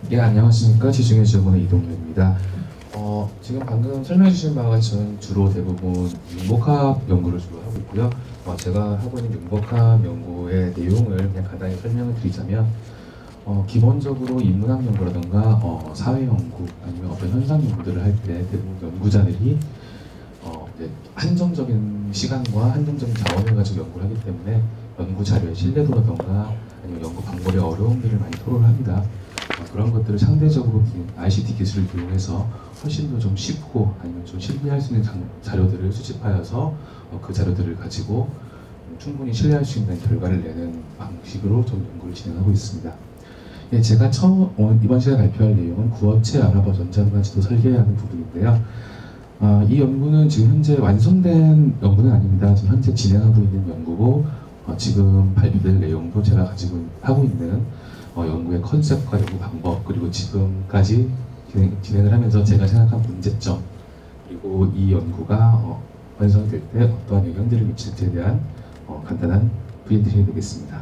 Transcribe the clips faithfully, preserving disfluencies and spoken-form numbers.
예, 안녕하십니까. 지중해 지역원의 이동규입니다. 어, 지금 방금 설명해 주신 바와 같이 저는 주로 대부분 융복합 연구를 주로 하고 있고요. 어, 제가 하고 있는 융복합 연구의 내용을 그냥 간단히 설명을 드리자면 어, 기본적으로 인문학 연구라든가 어, 사회 연구 아니면 어떤 현상 연구들을 할 때 대부분 연구자들이 어, 이제 한정적인 시간과 한정적인 자원을 가지고 연구를 하기 때문에 연구 자료의 신뢰도라든가 아니면 연구 방법의 어려움들을 많이 토로를 합니다. 어, 그런 것들을 상대적으로 아이씨티 기술을 이용해서 훨씬 더 좀 쉽고 아니면 좀 신뢰할 수 있는 장, 자료들을 수집하여서 어, 그 자료들을 가지고 충분히 신뢰할 수 있는 결과를 내는 방식으로 좀 연구를 진행하고 있습니다. 예, 제가 처음 어, 이번 시간에 발표할 내용은 구어체 아랍어 전자문화 지도 설계하는 부분인데요. 어, 이 연구는 지금 현재 완성된 연구는 아닙니다. 지금 현재 진행하고 있는 연구고 어, 지금 발표될 내용도 제가 가지고 하고 있는 어, 연구의 컨셉과 연구 방법 그리고 지금까지 진행, 진행을 하면서 제가 생각한 문제점 그리고 이 연구가 어, 완성될 때 어떠한 영향들을 미칠지에 대한 어, 간단한 브리핑이 되겠습니다.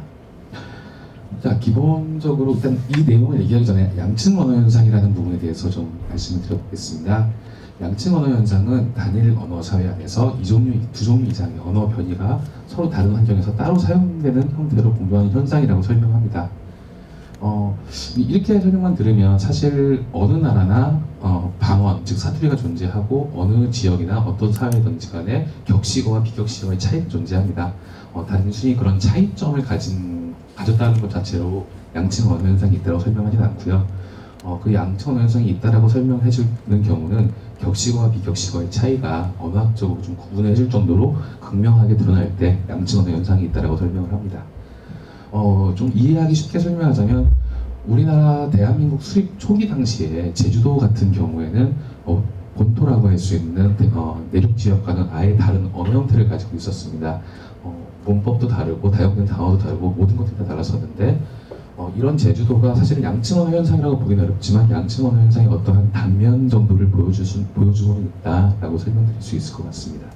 자, 기본적으로 일단 이 내용을 얘기하기 전에 양층 언어 현상이라는 부분에 대해서 좀 말씀을 드려보겠습니다. 양층 언어 현상은 단일 언어 사회 안에서 이 종류, 두 종류 이상의 언어 변이가 서로 다른 환경에서 따로 사용되는 형태로 공존하는 현상이라고 설명합니다. 어, 이렇게 설명만 들으면 사실 어느 나라나 어, 방언, 즉 사투리가 존재하고 어느 지역이나 어떤 사회든지 간에 격식어와 비격식어의 차이가 존재합니다. 어, 단순히 그런 차이점을 가진, 가졌다는 것 자체로 양층 언어 현상이 있다고 설명하진 않고요. 어, 그 양층 언어 현상이 있다라고 설명해 주는 경우는 격식어와 비격식어의 차이가 언어학적으로 좀 구분해 줄 정도로 극명하게 드러날 때 양층 언어 현상이 있다라고 설명을 합니다. 어, 좀 이해하기 쉽게 설명하자면 우리나라 대한민국 수립 초기 당시에 제주도 같은 경우에는 어, 본토라고 할 수 있는 어, 내륙 지역과는 아예 다른 언어 형태를 가지고 있었습니다. 어, 문법도 다르고 다용된 단어도 다르고 모든 것들이 다 달랐었는데 어, 이런 제주도가 사실은 양층 언어 현상이라고 보기는 어렵지만 양층 언어 현상의 어떠한 단면 정도를 보여줄 수, 보여주고는 있다라고 설명드릴 수 있을 것 같습니다.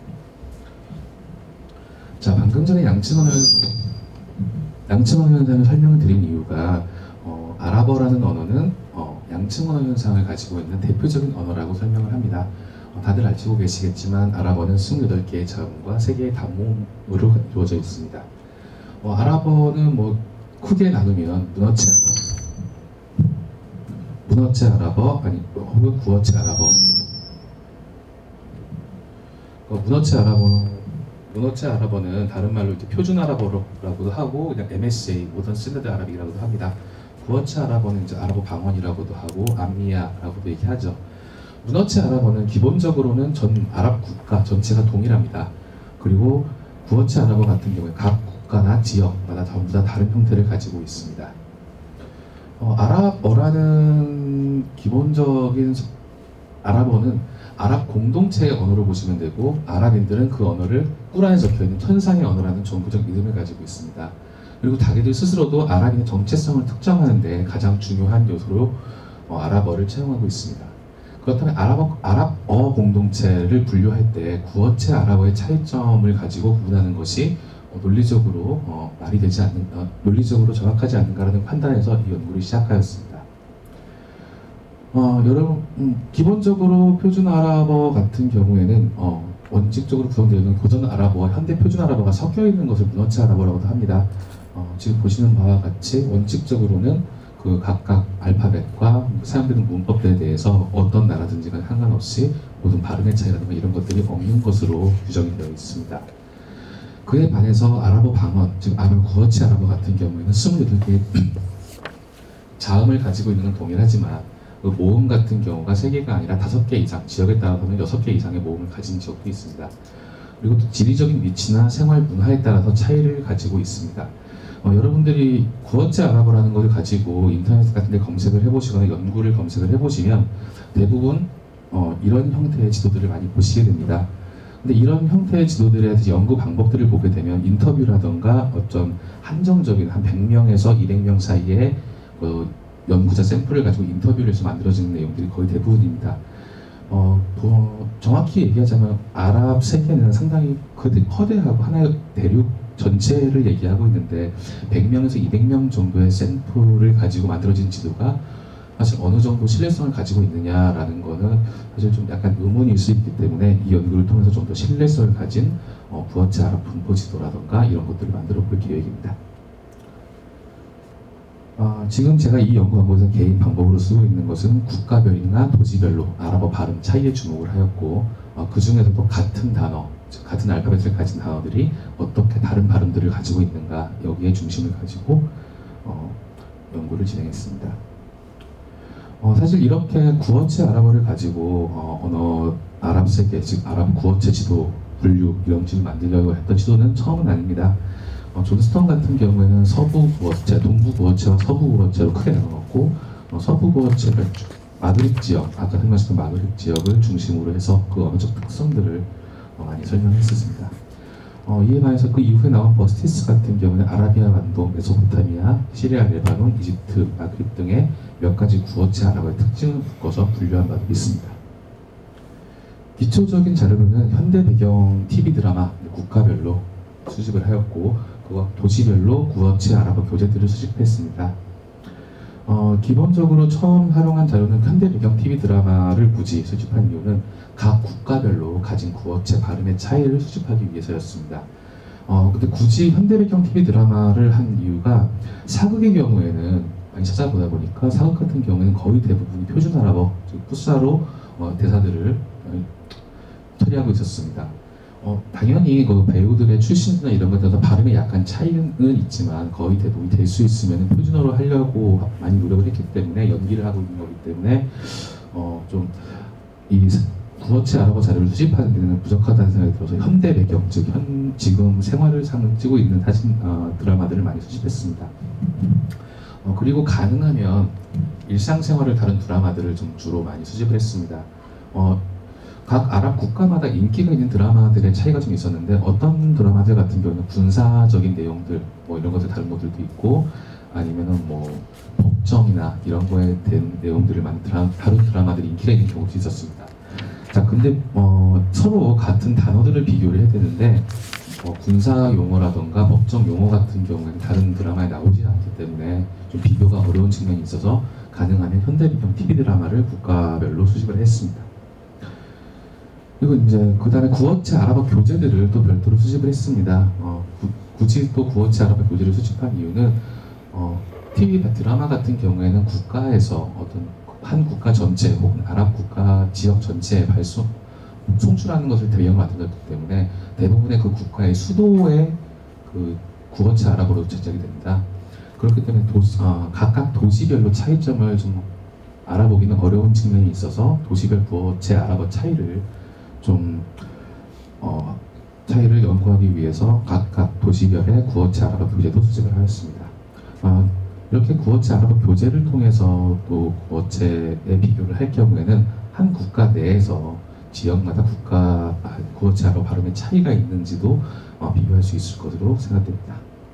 자, 방금 전에 양층 언어 현상 양층 언어 현상을 설명을 드린 이유가 어, 아랍어라는 언어는 어, 양층 언어 현상을 가지고 있는 대표적인 언어라고 설명을 합니다. 어, 다들 알고 계시겠지만 아랍어는 이십팔 개의 자음과 세 개의 단모음으로 이루어져 있습니다. 어, 아랍어는 뭐 크게 나누면 문어체 아랍어, 문어체 아랍어 아니 혹은 구어체 아랍어. 어, 문어체 아랍어 문어체 아랍어는 다른 말로 이제 표준 아랍어라고도 하고 그냥 엠에스에이 모던 스탠다드 아랍이라고도 합니다. 구어체 아랍어는 이제 아랍어 방언이라고도 하고 암미야라고도 얘기하죠. 문어체 아랍어는 기본적으로는 전 아랍 국가 전체가 동일합니다. 그리고 구어체 아랍어 같은 경우에 각 국가나 지역마다 전부 다 다른 형태를 가지고 있습니다. 어, 아랍어라는 기본적인 아랍어는 아랍 공동체의 언어로 보시면 되고 아랍인들은 그 언어를 꾸란에 적혀있는 천상의 언어라는 정부적 믿음을 가지고 있습니다. 그리고 자기들 스스로도 아랍인의 정체성을 특정하는 데 가장 중요한 요소로 어, 아랍어를 채용하고 있습니다. 그렇다면 아랍어, 아랍어 공동체를 분류할 때 구어체 아랍어의 차이점을 가지고 구분하는 것이 어, 논리적으로 어, 말이 되지 않는, 어, 논리적으로 정확하지 않는가라는 판단에서 이 연구를 시작하였습니다. 어, 여러분, 음, 기본적으로 표준 아랍어 같은 경우에는 어, 원칙적으로 구성되어 있는 고전 아랍어와 현대 표준 아랍어가 섞여 있는 것을 문어체 아랍어라고도 합니다. 어, 지금 보시는 바와 같이 원칙적으로는 그 각각 알파벳과 사용되는 문법들에 대해서 어떤 나라든지 간 상관없이 모든 발음의 차이라든가 이런 것들이 없는 것으로 규정이 되어 있습니다. 그에 반해서 아랍어 방언, 즉 아랍 구어체 아랍어 같은 경우에는 이십팔 개의 자음을 가지고 있는 건 동일하지만 그 모음 같은 경우가 세 개가 아니라 다섯 개 이상, 지역에 따라서는 여섯 개 이상의 모음을 가진 지역도 있습니다. 그리고 또 지리적인 위치나 생활 문화에 따라서 차이를 가지고 있습니다. 어, 여러분들이 구어체 아랍어라는 것을 가지고 인터넷 같은 데 검색을 해보시거나 연구를 검색을 해보시면 대부분 어, 이런 형태의 지도들을 많이 보시게 됩니다. 근데 이런 형태의 지도들의 연구 방법들을 보게 되면 인터뷰라던가 어떤 한정적인 한 백 명에서 이백 명 사이에 어, 연구자 샘플을 가지고 인터뷰를 해서 만들어지는 내용들이 거의 대부분입니다. 어, 뭐, 정확히 얘기하자면 아랍 세계는 상당히 거대하고 하나의 대륙 전체를 얘기하고 있는데 백 명에서 이백 명 정도의 샘플을 가지고 만들어진 지도가 사실 어느 정도 신뢰성을 가지고 있느냐라는 거는 사실 좀 약간 의문일 수 있기 때문에 이 연구를 통해서 좀 더 신뢰성을 가진 어, 구어체 아랍 분포 지도라던가 이런 것들을 만들어 볼 계획입니다. 어, 지금 제가 이 연구 광고에서 개인 방법으로 쓰고 있는 것은 국가별이나 도시별로 아랍어 발음 차이에 주목을 하였고 어, 그 중에서도 같은 단어, 즉 같은 알파벳을 가진 단어들이 어떻게 다른 발음들을 가지고 있는가 여기에 중심을 가지고 어, 연구를 진행했습니다. 어, 사실 이렇게 구어체 아랍어를 가지고 어, 언어 아랍 세계, 즉 아랍 구어체 지도 분류 이런 식으로 만들려고 했던 시도는 처음은 아닙니다. 어, 존스턴 같은 경우에는 서부 구어체, 동부 구어체와 서부 구어체로 크게 나눠놓고 어, 서부 구어체를 마그립 지역, 아까 설명하셨던 마그립 지역을 중심으로 해서 그 언어적 특성들을 어, 많이 설명했었습니다. 어, 이에 반해서 그 이후에 나온 버스티스 같은 경우는 아라비아 반도, 메소포타미아, 시리아, 레바논, 이집트, 마그립 등의 몇 가지 구어체 아랍어의 특징을 묶어서 분류한 바도 있습니다. 기초적인 자료로는 현대 배경 티비 드라마 국가별로 수집을 하였고 그와 도시별로 구어체 아랍어 교재들을 수집했습니다. 어, 기본적으로 처음 활용한 자료는 현대 배경 티비 드라마를 굳이 수집한 이유는 각 국가별로 가진 구어체 발음의 차이를 수집하기 위해서였습니다. 어, 근데 굳이 현대 배경 티비 드라마를 한 이유가 사극의 경우에는 많이 찾아보다 보니까 사극 같은 경우에는 거의 대부분이 표준 아랍어, 즉 푸사로 어, 대사들을 어, 처리하고 있었습니다. 어, 당연히 그 배우들의 출신이나 이런 것에 따라서 발음에 약간 차이는 있지만 거의 대부분이 될 수 있으면 표준어로 하려고 많이 노력을 했기 때문에 연기를 하고 있는 거기 때문에 어, 좀 이 구어체 아랍어 자료를 수집하는 데는 부족하다는 생각이 들어서 현대 배경, 즉 현, 지금 생활을 찌고 있는 사진 어, 드라마들을 많이 수집했습니다. 어, 그리고 가능하면 일상생활을 다룬 드라마들을 좀 주로 많이 수집을 했습니다. 어, 각 아랍 국가마다 인기가 있는 드라마들의 차이가 좀 있었는데 어떤 드라마들 같은 경우는 군사적인 내용들 뭐 이런 것들 다른 것들도 있고 아니면은 뭐 법정이나 이런 거에 대한 내용들을 많이 드라, 다룬 드라마들이 인기가 있는 경우도 있었습니다. 자 근데 어, 서로 같은 단어들을 비교를 해야 되는데 어, 군사 용어라던가 법정 용어 같은 경우에는 다른 드라마에 나오지 않기 때문에 좀 비교가 어려운 측면이 있어서 가능하면 현대 배경 티비 드라마를 국가별로 수집을 했습니다. 그리고 이제 그 다음에 구어체 아랍어 교재들을 또 별도로 수집을 했습니다. 어, 구, 굳이 또 구어체 아랍어 교재를 수집한 이유는 어, 티비 드라마 같은 경우에는 국가에서 어떤 한 국가 전체 혹은 아랍 국가 지역 전체에 발송 송출하는 것을 배경으로 만들었기 때문에 대부분의 그 국가의 수도에 그 구어체 아랍어로 제작이 됩니다. 그렇기 때문에 도시, 어, 각각 도시별로 차이점을 좀 알아보기는 어려운 측면이 있어서 도시별 구어체 아랍어 차이를 좀 어, 차이를 연구하기 위해서 각각 도시별의 구어체 아랍어 교재도 수집을 하였습니다. 어, 이렇게 구어체 아랍어 교재를 통해서 또 구어체에 비교를 할 경우에는 한 국가 내에서 지역마다 국가 구어체 아랍어 발음의 차이가 있는지도 어, 비교할 수 있을 것으로 생각됩니다.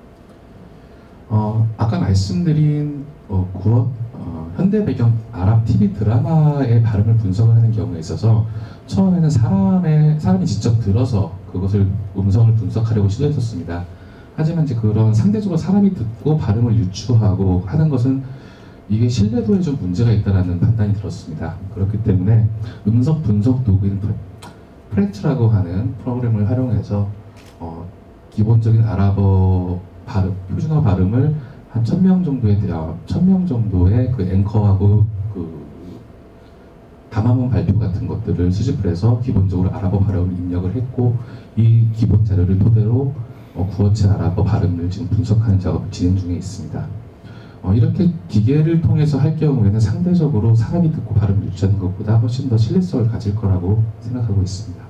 어, 아까 말씀드린 어, 구어, 어, 현대 배경 아랍 티비 드라마의 발음을 분석을 하는 경우에 있어서 처음에는 사람의, 사람이 직접 들어서 그것을 음성을 분석하려고 시도했었습니다. 하지만 이제 그런 상대적으로 사람이 듣고 발음을 유추하고 하는 것은 이게 신뢰도에 좀 문제가 있다는 판단이 들었습니다. 그렇기 때문에 음성 분석 도구인 프레트라고 하는 프로그램을 활용해서 어, 기본적인 아랍어 발음, 표준어 발음을 한 천 명 정도에 대한 천 명 정도의 그 앵커하고 그 담화문 발표 같은 것들을 수집을 해서 기본적으로 아랍어 발음을 입력을 했고 이 기본 자료를 토대로 어, 구어체 아랍어 발음을 지금 분석하는 작업을 진행 중에 있습니다. 어, 이렇게 기계를 통해서 할 경우에는 상대적으로 사람이 듣고 발음을 유추하는 것보다 훨씬 더 신뢰성을 가질 거라고 생각하고 있습니다.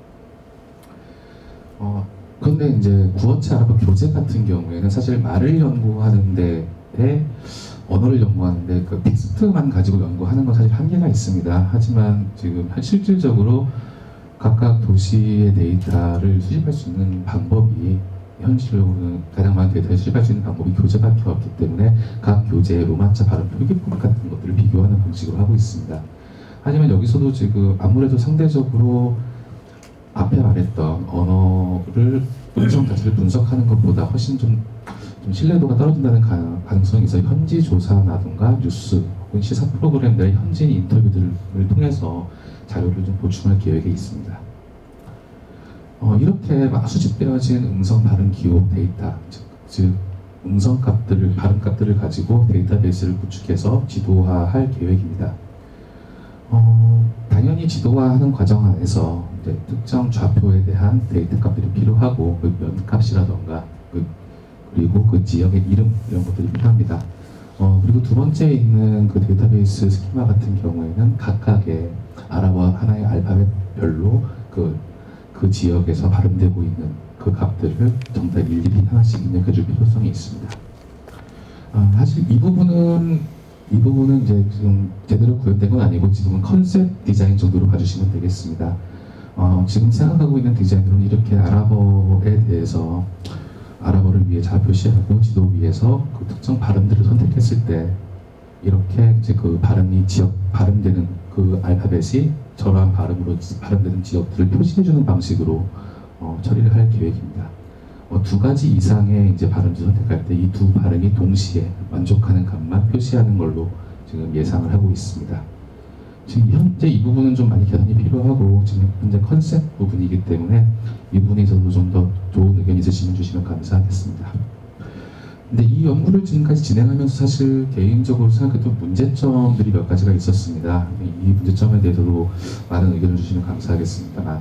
어, 그런데 이제 구어체 아랍어 교재 같은 경우에는 사실 말을 연구하는 데에 언어를 연구하는데 그 텍스트만 가지고 연구하는 건 사실 한계가 있습니다. 하지만 지금 실질적으로 각각 도시의 데이터를 수집할 수 있는 방법이 현실로는 가장 많은 데이터를 수집할 수 있는 방법이 교재밖에 없기 때문에 각 교재의 로마자 발음 표기법 같은 것들을 비교하는 방식으로 하고 있습니다. 하지만 여기서도 지금 아무래도 상대적으로 앞에 말했던 언어를 음성 자체를 분석하는 것보다 훨씬 좀 좀 신뢰도가 떨어진다는 가, 가능성이 있어 현지 조사라든가 뉴스 혹은 시사 프로그램들의 현지 인터뷰들을 통해서 자료를 좀 보충할 계획이 있습니다. 어, 이렇게 막 수집되어진 음성 발음 기호 데이터, 즉, 즉 음성 값들을 발음 값들을 가지고 데이터베이스를 구축해서 지도화할 계획입니다. 어, 당연히 지도화하는 과정 안에서 이제 특정 좌표에 대한 데이터 값들이 필요하고 그 면값이라던가 그, 그리고 그 지역의 이름 이런 것들이 필요합니다. 어, 그리고 두 번째 있는 그 데이터베이스 스키마 같은 경우에는 각각의 아랍어 하나의 알파벳별로 그, 그 지역에서 발음되고 있는 그 값들을 전부 다 일일이 하나씩 입력해줄 필요성이 있습니다. 아, 사실 이 부분은 이 부분은 이제 지금 제대로 구현된 건 아니고 지금은 컨셉 디자인 정도로 봐주시면 되겠습니다. 어, 지금 생각하고 있는 디자인으로는 이렇게 아랍어에 대해서 아랍어를 위해 잘 표시하고 지도 위에서 그 특정 발음들을 선택했을 때 이렇게 이제 그 발음이 지역 발음되는 그 알파벳이 저러한 발음으로 발음되는 지역들을 표시해주는 방식으로 어, 처리를 할 계획입니다. 어, 두 가지 이상의 이제 발음을 선택할 때 이 두 발음이 동시에 만족하는 값만 표시하는 걸로 지금 예상을 하고 있습니다. 지금 현재 이 부분은 좀 많이 개선이 필요하고 지금 현재 컨셉 부분이기 때문에 이 부분에 있어서 좀 더 좋은 의견 있으시면 주시면 감사하겠습니다. 근데 이 연구를 지금까지 진행하면서 사실 개인적으로 생각했던 문제점들이 몇 가지가 있었습니다. 이 문제점에 대해서도 많은 의견을 주시면 감사하겠습니다만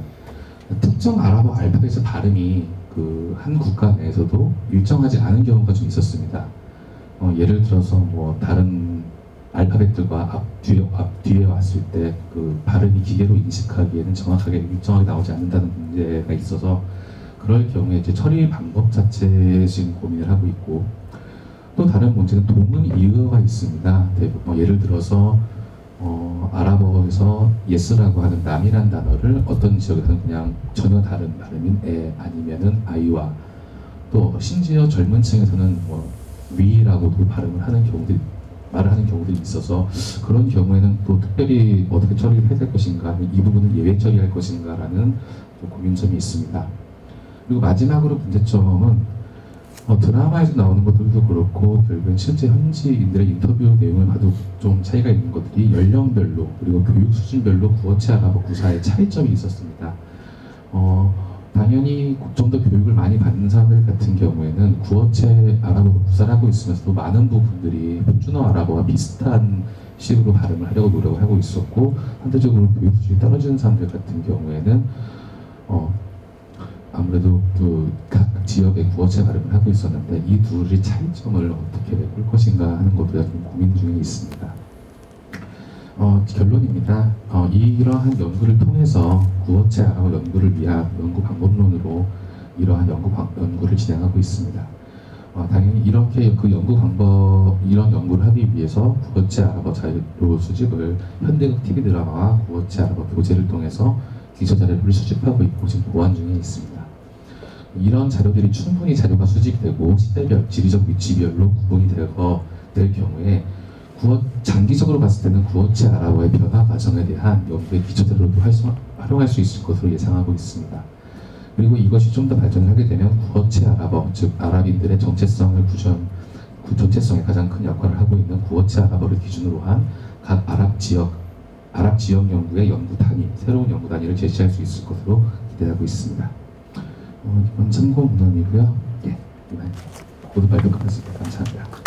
특정 아랍어 알파벳의 발음이 그 한 국가 내에서도 일정하지 않은 경우가 좀 있었습니다. 어, 예를 들어서 뭐 다른 알파벳들과 앞 뒤에 앞 뒤에 왔을 때 그 발음이 기계로 인식하기에는 정확하게 일정하게 나오지 않는다는 문제가 있어서 그럴 경우에 이제 처리 방법 자체에 지금 고민을 하고 있고 또 다른 문제는 동음 이의어가 있습니다. 대부분 뭐 예를 들어서 어, 아랍어에서 예스라고 하는 남이란 단어를 어떤 지역에서는 그냥 전혀 다른 발음인 에 아니면은 아이와 또 심지어 젊은 층에서는 뭐 위라고도 발음을 하는 경우들이 말을 하는 경우들이 있어서 그런 경우에는 또 특별히 어떻게 처리를 해야 될 것인가 이 부분을 예외 처리할 것인가 라는 고민점이 있습니다. 그리고 마지막으로 문제점은 어, 드라마에서 나오는 것들도 그렇고 결국엔 실제 현지인들의 인터뷰 내용을 봐도 좀 차이가 있는 것들이 연령별로 그리고 교육 수준별로 구어체 아랍어 구사의 차이점이 있었습니다. 어, 당연히 좀 더 교육을 많이 받는 사람들 같은 경우에는 구어체 아랍어로 구사를 하고 있으면서도 많은 부분들이 표준어 아랍어와 비슷한 식으로 발음을 하려고 노력을 하고 있었고 상대적으로 교육 수준이 떨어지는 사람들 같은 경우에는 어, 아무래도 그 각 지역의 구어체 발음을 하고 있었는데 이 둘의 차이점을 어떻게 메꿀 것인가 하는 것도 좀 고민 중에 있습니다. 어, 결론입니다. 어, 이러한 연구를 통해서 구어체 아랍어 연구를 위한 연구 방법론으로 이러한 연구, 연구를 진행하고 있습니다. 어, 당연히 이렇게 그 연구 방법, 이런 연구를 하기 위해서 구어체 아랍어 자료 수집을 현대극 티비 드라마와 구어체 아랍어 교재를 통해서 기초 자료를 수집하고 있고 지금 보완 중에 있습니다. 이런 자료들이 충분히 자료가 수집되고 시대별, 지리적 위치별로 구분이 되어 될 경우에 구어, 장기적으로 봤을 때는 구어체 아랍어의 변화 과정에 대한 연구의 기초 자료로도 활성, 활용할 수 있을 것으로 예상하고 있습니다. 그리고 이것이 좀 더 발전을 하게 되면 구어체 아랍어, 즉 아랍인들의 정체성을 구현, 그 정체성에 가장 큰 역할을 하고 있는 구어체 아랍어를 기준으로 한 각 아랍 지역, 아랍 지역 연구의 연구 단위, 새로운 연구 단위를 제시할 수 있을 것으로 기대하고 있습니다. 어, 이건 참고 문헌이고요. 예, 이만 모두 발표 끝났습니다. 감사합니다.